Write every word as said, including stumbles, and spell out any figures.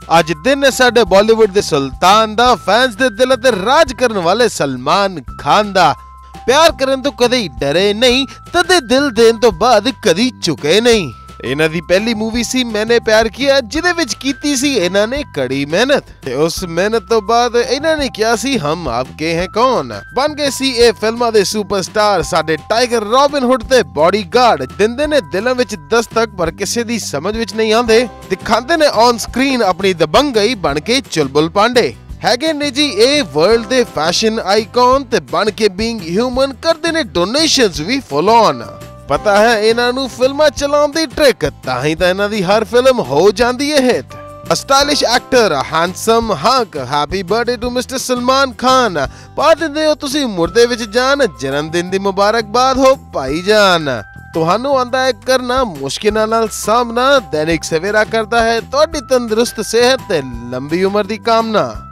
ਅੱਜ ਦਿਨ ਸਾਡੇ ਬਾਲੀਵੁੱਡ ਦੇ ਸੁਲਤਾਨ ਦਾ, ਫੈਨਸ ਦੇ ਦਿਲਾਂ ਤੇ ਰਾਜ ਕਰਨ ਵਾਲੇ ਸਲਮਾਨ ਖਾਨ ਦਾ। ਪਿਆਰ ਕਰਨ ਤੋਂ ਕਦੇ ਡਰੇ ਨਹੀਂ, ਤਦੇ ਦਿਲ ਦੇਣ ਤੋਂ ਬਾਅਦ ਕਦੀ ਝੁਕੇ ਨਹੀਂ। ਇਹਨਾਂ ਦੀ ਪਹਿਲੀ ਮੂਵੀ ਸੀ ਮੈਨੇ ਪਿਆਰ ਕੀਆ, ਜਿਹਦੇ ਵਿੱਚ ਕੀਤੀ ਸੀ ਇਹਨਾਂ ਨੇ ਕੜੀ ਮਿਹਨਤ, ਤੇ ਉਸ ਮਿਹਨਤ ਤੋਂ ਬਾਅਦ ਇਹਨਾਂ ਨੇ ਕਿਹਾ ਸੀ ਹਮ ਆਪਕੇ ਹੈ ਕੌਣ। ਬਣ ਗਏ ਸੀ ਇਹ ਫਿਲਮਾਂ ਦੇ ਸੁਪਰਸਟਾਰ। ਸਾਡੇ ਟਾਈਗਰ ਰੌਬਿਨ ਹੁੱਡ ਤੇ ਬਾਡੀਗਾਰਡ ਦਿੰਦੇ ਨੇ ਦਿਲਾਂ ਵਿੱਚ ਦਸਤਕ, ਪਰ ਕਿਸੇ ਦੀ ਸਮਝ ਵਿੱਚ ਨਹੀਂ ਆਉਂਦੇ। ਦਿਖਾਉਂਦੇ ਨੇ ਔਨ ਸਕਰੀਨ ਆਪਣੀ ਦਬੰਗਈ ਬਣ ਕੇ ਚੁਲਬੁਲ ਪਾਂਡੇ। ਹੈਗੇ ਨੇ ਜੀ ਇਹ ਵਰਲਡ ਦੇ ਫੈਸ਼ਨ ਆਈਕਨ, ਤੇ ਬਣ ਕੇ ਬੀਇੰਗ ਹਿਊਮਨ ਕਰਦੇ ਨੇ ਡੋਨੇਸ਼ਨਸ ਵੀ ਫੁੱਲ ਔਨ। ਪਤਾ ਹੈ ਇਹਨਾਂ ਨੂੰ ਫਿਲਮਾਂ ਚਲਾਉਣ ਦੀ ਟ੍ਰਿਕ, ਤਾਂ ਹੀ ਤਾਂ ਇਹਨਾਂ ਦੀ ਹਰ ਫਿਲਮ ਹੋ ਜਾਂਦੀ ਹੈ hit. A stylish actor, a handsome hunk, happy birthday to mister Salman Khan. ਪਾ ਦਿੰਦੇ ਹੋ ਤੁਸੀਂ ਮੁਰਦੇ ਵਿੱਚ ਜਾਨ, ਜਨਮ ਦਿਨ ਦੀ ਮੁਬਾਰਕਬਾਦ ਹੋ ਭਾਈ ਜਾਨ। ਤੁਹਾਨੂੰ ਆਂਦਾ ਹੈ ਕਰਨਾ ਮੁਸ਼ਕਿਲਾਂ ਨਾਲ ਸਾਹਮਣਾ, ਦੈਨਿਕ ਸਵੇਰਾ ਕਰਦਾ ਹੈ ਤੁਹਾਡੀ ਤੰਦਰੁਸਤ ਸਿਹਤ ਤੇ ਲੰਬੀ ਉਮਰ ਦੀ ਕਾਮਨਾ।